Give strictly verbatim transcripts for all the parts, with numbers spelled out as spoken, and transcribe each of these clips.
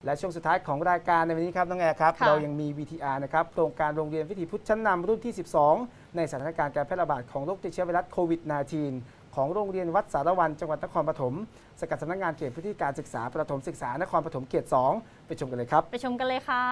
และช่วงสุดท้ายของรายการในวันนี้ครับน้องแอร์ครับเรายังมี วี ที อาร์ นะครับโครงการโรงเรียนวิถีพุทธชั้นนำรุ่นที่สิบสองในสถานการณ์การแพร่ระบาดของโรคติดเชื้อไวรัสโควิด สิบเก้า ของโรงเรียนวัดสารวันจังหวัดนครปฐมสกัดสำนักงานเขตพื้นที่การศึกษาประถมศึกษานครปฐมเขตสองไปชมกันเลยครับไปชมกันเลยค่ะ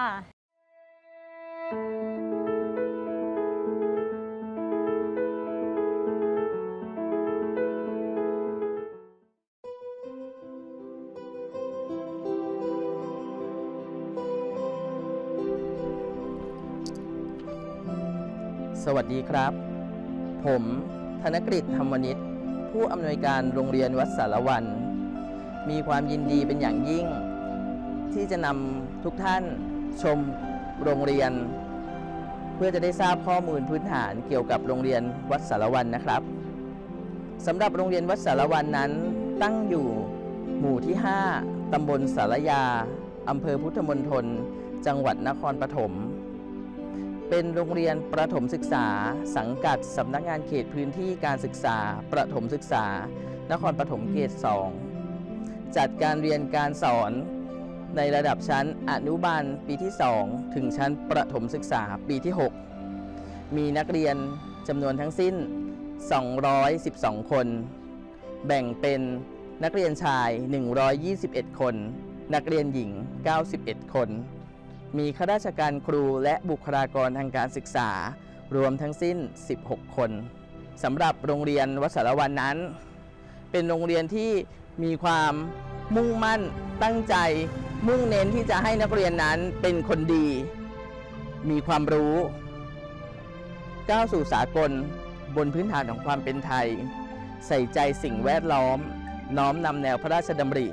สวัสดีครับผมธนกฤษ ธรรมนิตผู้อำนวยการโรงเรียนวัดสารวันมีความยินดีเป็นอย่างยิ่งที่จะนำทุกท่านชมโรงเรียนเพื่อจะได้ทราบข้อมูลพื้นฐานเกี่ยวกับโรงเรียนวัดสารวันนะครับสำหรับโรงเรียนวัดสารวันนั้นตั้งอยู่หมู่ที่ห้าตำบลสารยาอำเภอพุทธมณฑลจังหวัดนครปฐมเป็นโรงเรียนประถมศึกษาสังกัดสำนักงานเขตพื้นที่การศึกษาประถมศึกษานครปฐมเขตสองจัดการเรียนการสอนในระดับชั้นอนุบาลปีที่สองถึงชั้นประถมศึกษาปีที่หกมีนักเรียนจำนวนทั้งสิ้นสองร้อยสิบสองคนแบ่งเป็นนักเรียนชายหนึ่งร้อยยี่สิบเอ็ดคนนักเรียนหญิงเก้าสิบเอ็ดคนมีข้าราชการครูและบุคลากรทางการศึกษารวมทั้งสิ้นสิบหกคนสำหรับโรงเรียนวัดสารวันนั้นเป็นโรงเรียนที่มีความมุ่งมั่นตั้งใจมุ่งเน้นที่จะให้นักเรียนนั้นเป็นคนดีมีความรู้ก้าวสู่สากลบนพื้นฐานของความเป็นไทยใส่ใจสิ่งแวดล้อมน้อมนำแนวพระราชดำริ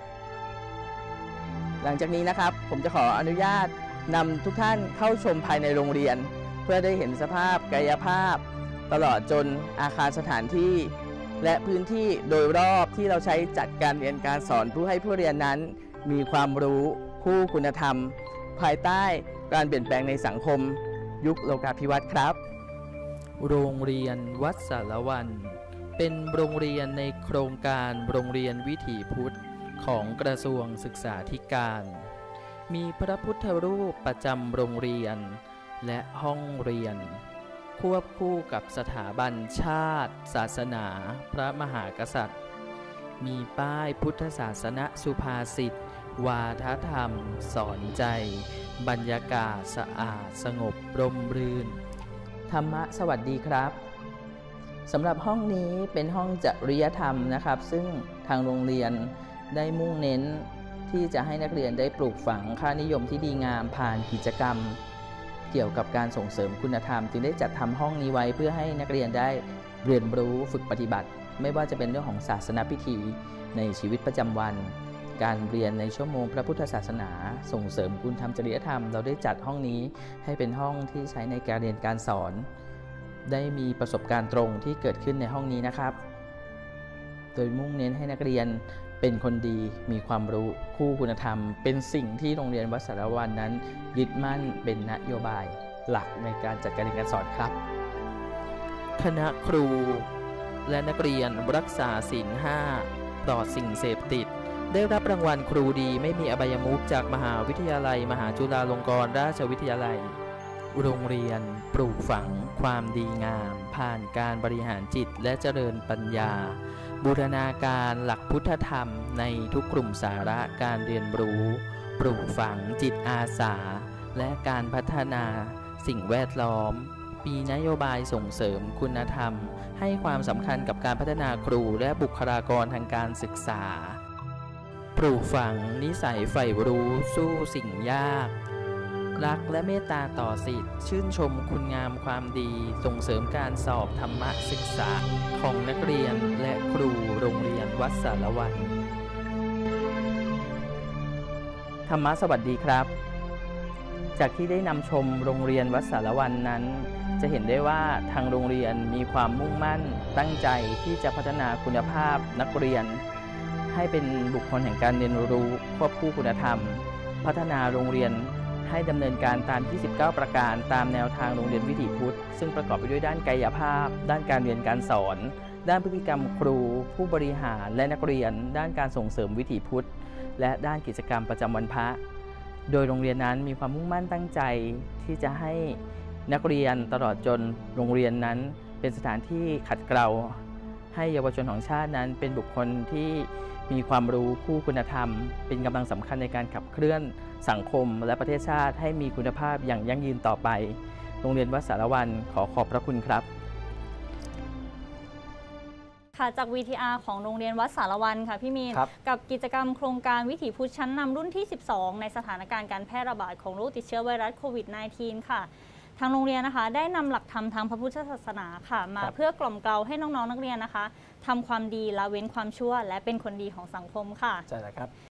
หลังจากนี้นะครับผมจะขออนุญาตนำทุกท่านเข้าชมภายในโรงเรียนเพื่อได้เห็นสภาพกายภาพตลอดจนอาคารสถานที่และพื้นที่โดยรอบที่เราใช้จัดการเรียนการสอนเพื่อให้ผู้เรียนนั้นมีความรู้คู่คุณธรรมภายใต้การเปลี่ยนแปลงในสังคมยุคโลกาภิวัตน์ครับโรงเรียนวัดสารวันเป็นโรงเรียนในโครงการโรงเรียนวิถีพุทธของกระทรวงศึกษาธิการมีพระพุทธรูปประจำโรงเรียนและห้องเรียนควบคู่กับสถาบันชาติศาสนาพระมหากษัตริย์มีป้ายพุทธศาสนสุภาษิตวาทธรรมสอนใจบรรยากาศสะอาดสงบร่มรื่นธรรมะสวัสดีครับสำหรับห้องนี้เป็นห้องจริยธรรมนะครับซึ่งทางโรงเรียนได้มุ่งเน้นที่จะให้นักเรียนได้ปลูกฝังค่านิยมที่ดีงามผ่านกิจกรรมเกี่ยวกับการส่งเสริมคุณธรรมจึงได้จัดทำห้องนี้ไว้เพื่อให้นักเรียนได้เรียนรู้ฝึกปฏิบัติไม่ว่าจะเป็นเรื่องของศาสนพิธีในชีวิตประจำวันการเรียนในชั่วโมงพระพุทธศาสนาส่งเสริมคุณธรรมจริยธรรมเราได้จัดห้องนี้ให้เป็นห้องที่ใช้ในการเรียนการสอนได้มีประสบการณ์ตรงที่เกิดขึ้นในห้องนี้นะครับโดยมุ่งเน้นให้นักเรียนเป็นคนดีมีความรู้คู่คุณธรรมเป็นสิ่งที่โรงเรียนวัดสารวันนั้นยึดมั่นเป็นนโยบายหลักในการจัดการเรียนการสอนครับคณะครูและนักเรียนรักษาศีลห้าปลอดสิ่งเสพติดได้รับรางวัลครูดีไม่มีอบายมุขจากมหาวิทยาลัยมหาจุฬาลงกรณราชวิทยาลัยโรงเรียนปลูกฝังความดีงามผ่านการบริหารจิตและเจริญปัญญาบูรณาการหลักพุทธธรรมในทุกกลุ่มสาระการเรียนรู้ปลูกฝังจิตอาสาและการพัฒนาสิ่งแวดล้อมมีนโยบายส่งเสริมคุณธรรมให้ความสำคัญกับการพัฒนาครูและบุคลากรทางการศึกษาปลูกฝังนิสัยใฝ่รู้สู้สิ่งยากรักและเมตตาต่อศิษย์ชื่นชมคุณงามความดีส่งเสริมการสอบธรรมศึกษาของนักเรียนและครูโรงเรียนวัดสารวันธรรมะสวัสดีครับจากที่ได้นำชมโรงเรียนวัดสารวันนั้นจะเห็นได้ว่าทางโรงเรียนมีความมุ่งมั่นตั้งใจที่จะพัฒนาคุณภาพนักเรียนให้เป็นบุคคลแห่งการเรียนรู้ควบคู่คุณธรรมพัฒนาโรงเรียนให้ดำเนินการตามที่สิบเก้าประการตามแนวทางโรงเรียนวิถีพุทธซึ่งประกอบไปด้วยด้านกายภาพด้านการเรียนการสอนด้านพฤติกรรมครูผู้บริหารและนักเรียนด้านการส่งเสริมวิถีพุทธและด้านกิจกรรมประจำวันพระโดยโรงเรียนนั้นมีความมุ่งมั่นตั้งใจที่จะให้นักเรียนตลอดจนโรงเรียนนั้นเป็นสถานที่ขัดเกลาให้เยาวชนของชาตินั้นเป็นบุคคลที่มีความรู้คู่คุณธรรมเป็นกำลังสำคัญในการขับเคลื่อนสังคมและประเทศชาติให้มีคุณภาพอย่างยั่งยืนต่อไปโรงเรียนวัดสารวันขอขอบพระคุณครับค่ะจาก วี ที อาร์ ของโรงเรียนวัดสารวันค่ะพี่มีนกับกิจกรรมโครงการวิถีพุทธชั้นนำรุ่นที่ สิบสอง ในสถานการณ์การแพร่ระบาดของโรคติดเชื้อไวรัสโควิด สิบเก้า ค่ะทางโรงเรียนนะคะได้นำหลักธรรมทางพระพุทธศาสนาค่ะมาเพื่อกล่อมเกลาให้น้องๆนักเรียนนะคะทำความดีละเว้นความชั่วและเป็นคนดีของสังคมค่ะใช่แล้วครับ